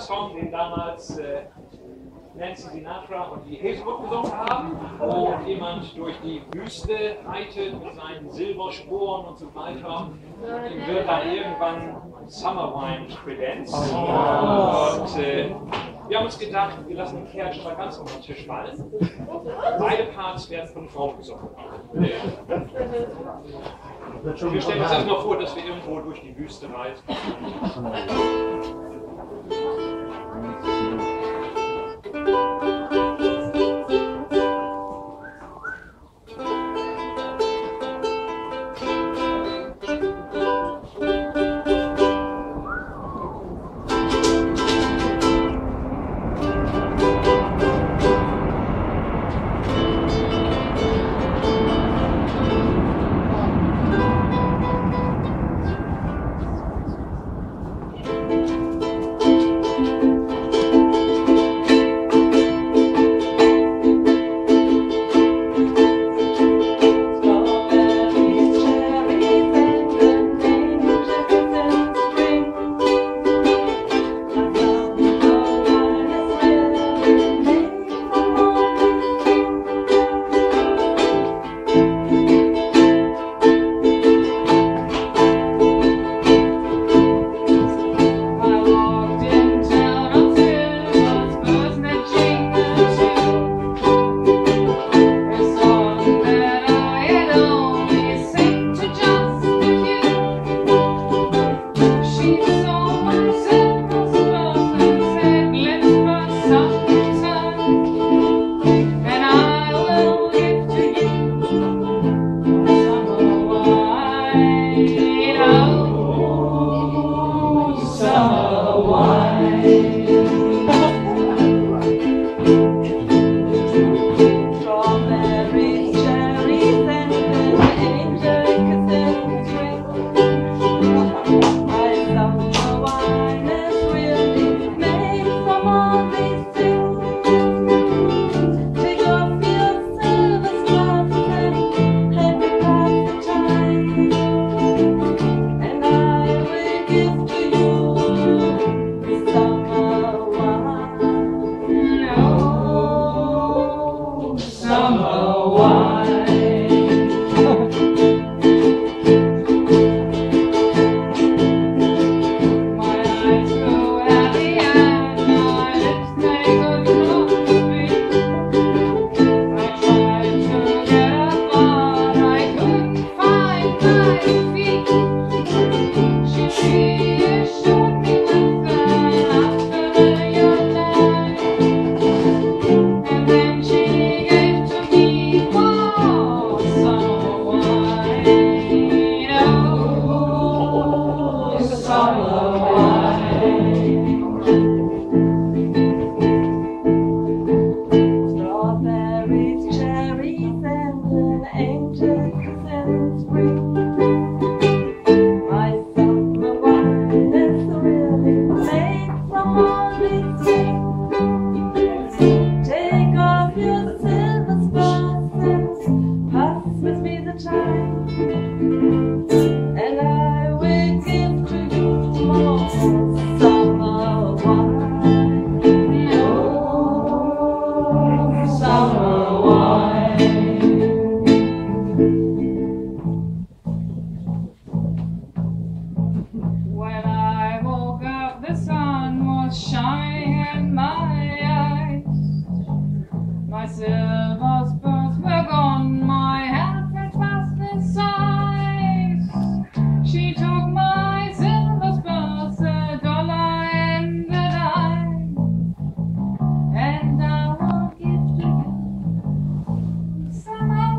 Song, den damals Nancy Sinatra und die Hazelwood gesungen haben, wo jemand durch die Wüste reitet mit seinen Silbersporen und so weiter. Ihm wird dann irgendwann Summer Wine kredenzt. Und wir haben uns gedacht, wir lassen den Kerl schon mal ganz auf den Tisch fallen. Beide Parts werden von Frauen gesungen. Wir stellen uns erstmal vor, dass wir irgendwo durch die Wüste reisen.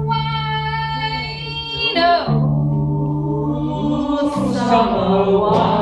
Summer wine.